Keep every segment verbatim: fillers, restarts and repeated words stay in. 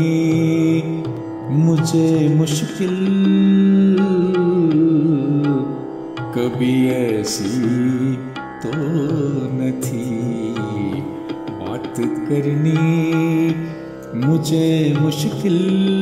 मुझे मुश्किल कभी ऐसी तो न थी। बात करनी मुझे मुश्किल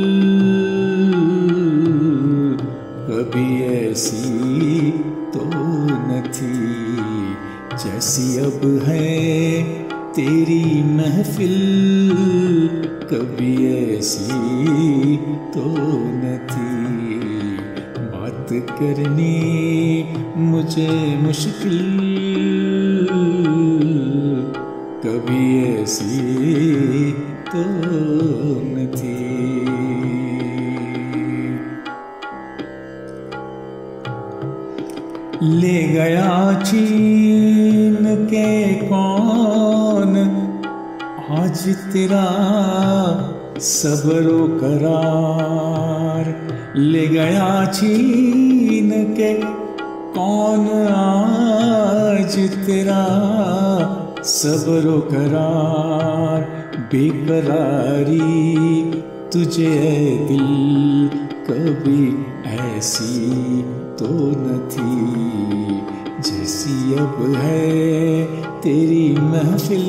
कभी ऐसी तो न थी। जैसी अब है तेरी महफिल कभी ऐसी तो न थी। बात करनी मुझे मुश्किल कभी ऐसी तो न थी। ले गया छीन के कौन आज तेरा सब्रो करार। ले गया छीन के कौन आज तेरा सब्रो करार। बेकरारी तुझे दिल कभी ऐसी तो न थी। जैसी अब है तेरी महफिल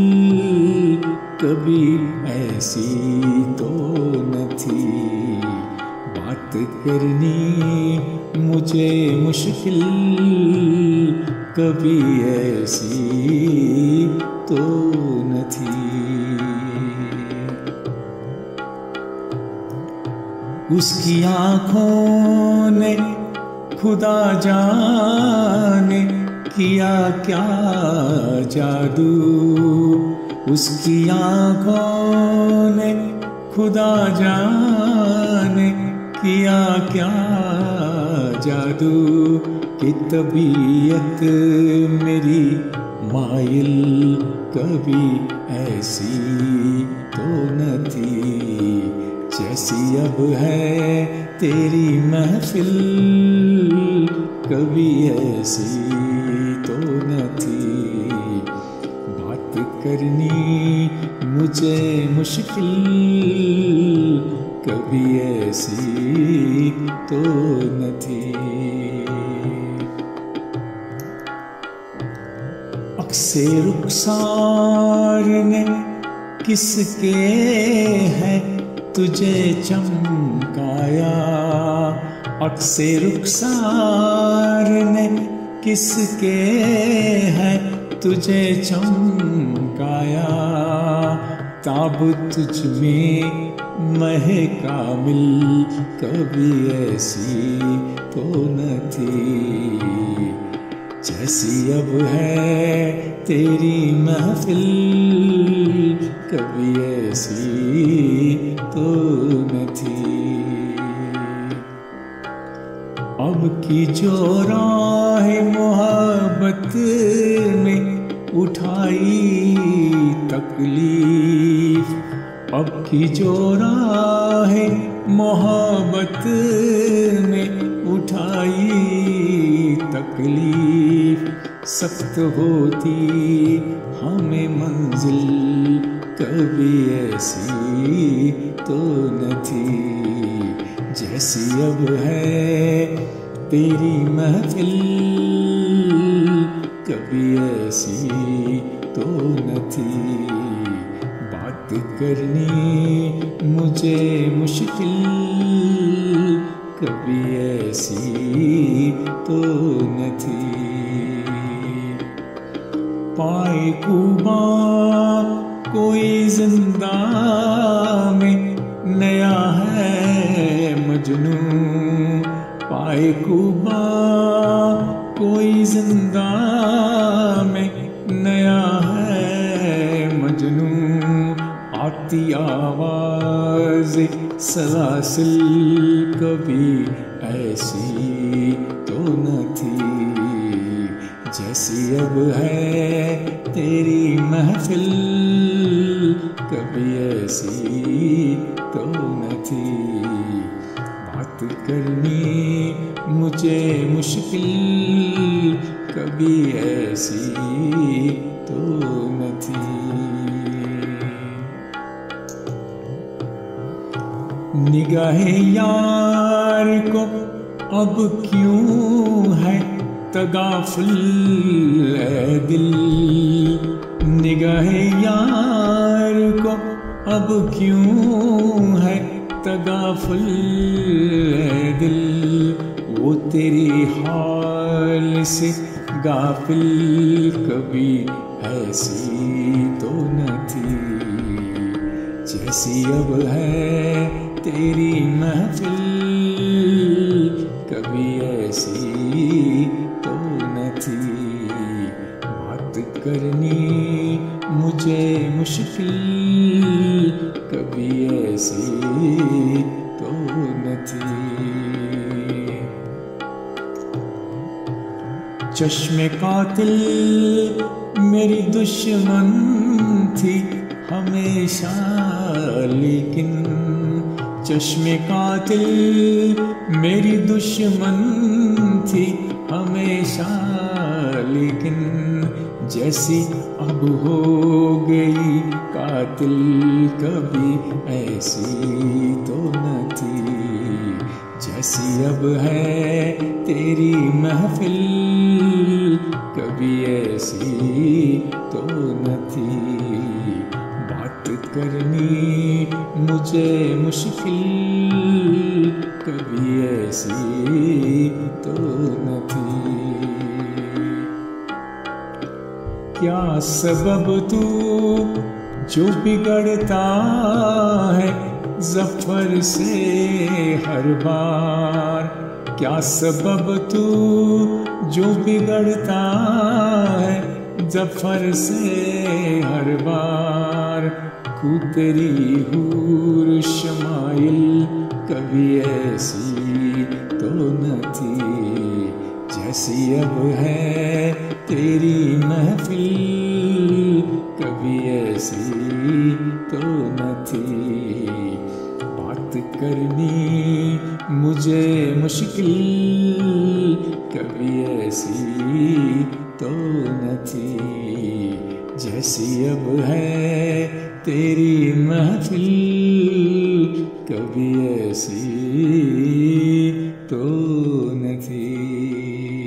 कभी ऐसी तो न थी। बात करनी मुझे मुश्किल कभी ऐसी तो न थी। उसकी आँखों ने खुदा जाने किया क्या जादू। उसकी आँखों ने खुदा जाने किया क्या जादू। कि तबीयत मेरी माइल कभी ऐसी तो न थी। जैसी अब है तेरी महफिल कभी ऐसी तो न थी। बात करनी मुझे मुश्किल कभी ऐसी तो न थी। अक्से रुखसार ने किसके है तुझे चमकाया। अक्से रुखसार ने किसके है तुझे चमकाया। ताब तुझ में महे कामिल कभी ऐसी तो न थी। जैसी अब है तेरी महफिल कभी ऐसी तो न थी। अब की जो राह मोहब्बत में उठाई तकलीफ। अब की जो राह मोहब्बत में उठाई तकलीफ। सख्त होती हमें मंजिल कभी ऐसी तो न थी। जैसी अब है तेरी महफिल कभी ऐसी तो न थी। बात करनी मुझे मुश्किल कभी ऐसी तो न थी। पाए खूबा कोई जिंदा में नया है मजनू। पाए खूबा कोई जिंदा में नया है मजनू। आती आवाज सलासिल कभी ऐसी तो न थी। जैसी अब है तेरी महफिल कभी ऐसी तो न थी। बात करनी मुझे मुश्किल कभी ऐसी तो न थी। निगाहे यार को अब क्यों है तगाफुल ऐ दिल, निगाहे यार को अब क्यों है तगाफुल ऐ दिल। वो तेरी हाल से गाफिल कभी ऐसी तो न थी, जैसी अब है तेरी महफिल कभी ऐसी तो न थी। बात करनी मुझे मुश्किल कभी ऐसी तो न थी। चश्मे कातिल मेरी दुश्मन थी हमेशा, लेकिन चश्मे कातिल मेरी दुश्मन थी हमेशा, लेकिन जैसी अब हो गई कातिल कभी ऐसी तो न थी, जैसी अब है तेरी महफिल कभी ऐसी तो न थी। बात करनी मुझे मुश्किल कभी ऐसी तो न थी। क्या सबब तू जो बिगड़ता है ज़फ़र से हर बार, क्या सबब तू जो बिगड़ता है ज़फ़र से हर बार। खू तेरी हूर शमाइल कभी ऐसी तो न थी, जैसी अब है तेरी महफिल कभी ऐसी तो न थी। बात करनी मुझे मुश्किल कभी ऐसी तो न थी, जैसी अब है तेरी महफिल कभी ऐसी तो न थी।